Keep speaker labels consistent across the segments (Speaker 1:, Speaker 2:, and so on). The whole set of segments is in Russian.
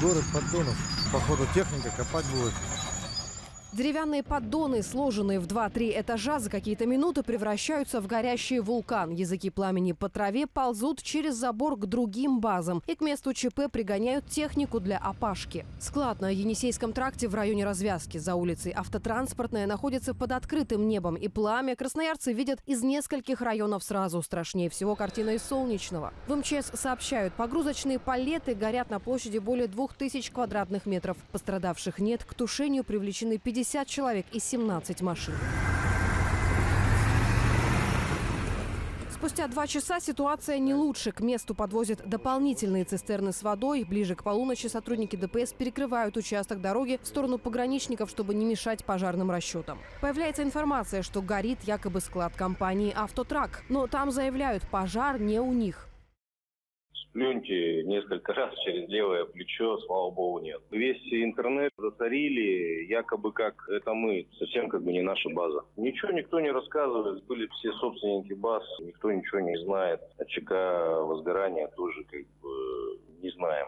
Speaker 1: Город поддонов. Походу техника копать будет.
Speaker 2: Деревянные поддоны, сложенные в 2-3 этажа, за какие-то минуты превращаются в горящий вулкан. Языки пламени по траве ползут через забор к другим базам. И к месту ЧП пригоняют технику для опашки. Склад на Енисейском тракте в районе развязки за улицей Автотранспортная находится под открытым небом. И пламя красноярцы видят из нескольких районов сразу. Страшнее всего картина из Солнечного. В МЧС сообщают, погрузочные палеты горят на площади более 2000 квадратных метров. Пострадавших нет. К тушению привлечены 50 человек и 17 машин. Спустя 2 часа ситуация не лучше. К месту подвозят дополнительные цистерны с водой. Ближе к полуночи сотрудники ДПС перекрывают участок дороги в сторону пограничников, чтобы не мешать пожарным расчетам. Появляется информация, что горит якобы склад компании «Автотрак». Но там заявляют, пожар не у них.
Speaker 3: Плюньте несколько раз через левое плечо, слава богу, нет. Весь интернет засорили, якобы как это мы, совсем как бы не наша база. Ничего никто не рассказывает, были все собственники баз, никто ничего не знает. Очага возгорания тоже как бы не знаем.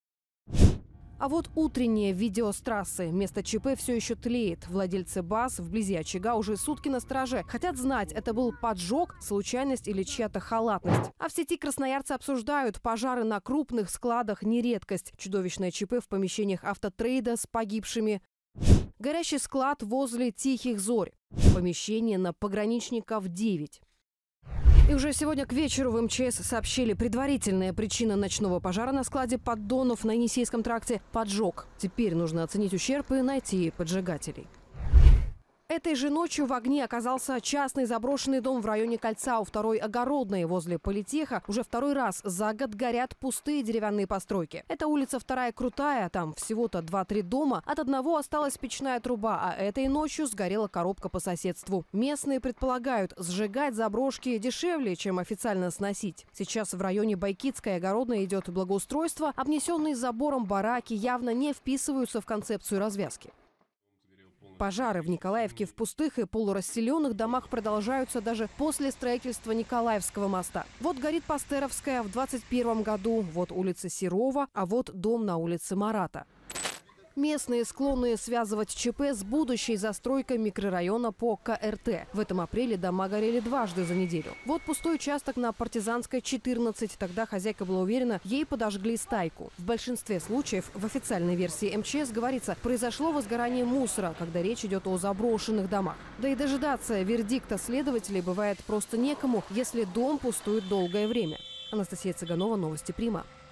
Speaker 2: А вот утреннее видео с трассы. Место ЧП все еще тлеет. Владельцы баз вблизи очага уже сутки на страже. Хотят знать, это был поджог, случайность или чья-то халатность. А в сети красноярцы обсуждают, пожары на крупных складах не редкость. Чудовищное ЧП в помещениях автотрейда с погибшими. Горящий склад возле Тихих Зорь. Помещение на пограничников 9. И уже сегодня к вечеру в МЧС сообщили, предварительная причина ночного пожара на складе поддонов на Енисейском тракте – поджог. Теперь нужно оценить ущерб и найти поджигателей. Этой же ночью в огне оказался частный заброшенный дом в районе Кольца у 2-й Огородной. Возле политеха уже 2-й раз за год горят пустые деревянные постройки. Это улица 2-я Крутая, там всего-то 2-3 дома. От одного осталась печная труба, а этой ночью сгорела коробка по соседству. Местные предполагают, сжигать заброшки дешевле, чем официально сносить. Сейчас в районе Байкитской и Огородной идет благоустройство. Обнесенные забором бараки явно не вписываются в концепцию развязки. Пожары в Николаевке в пустых и полурасселенных домах продолжаются даже после строительства Николаевского моста. Вот горит Пастеровская в 2021 году, вот улица Серова, а вот дом на улице Марата. Местные склонны связывать ЧП с будущей застройкой микрорайона по КРТ. В этом апреле дома горели дважды за неделю. Вот пустой участок на Партизанской 14. Тогда хозяйка была уверена, ей подожгли стайку. В большинстве случаев в официальной версии МЧС говорится, произошло возгорание мусора, когда речь идет о заброшенных домах. Да и дожидаться вердикта следователей бывает просто некому, если дом пустует долгое время. Анастасия Цыганова, новости Прима.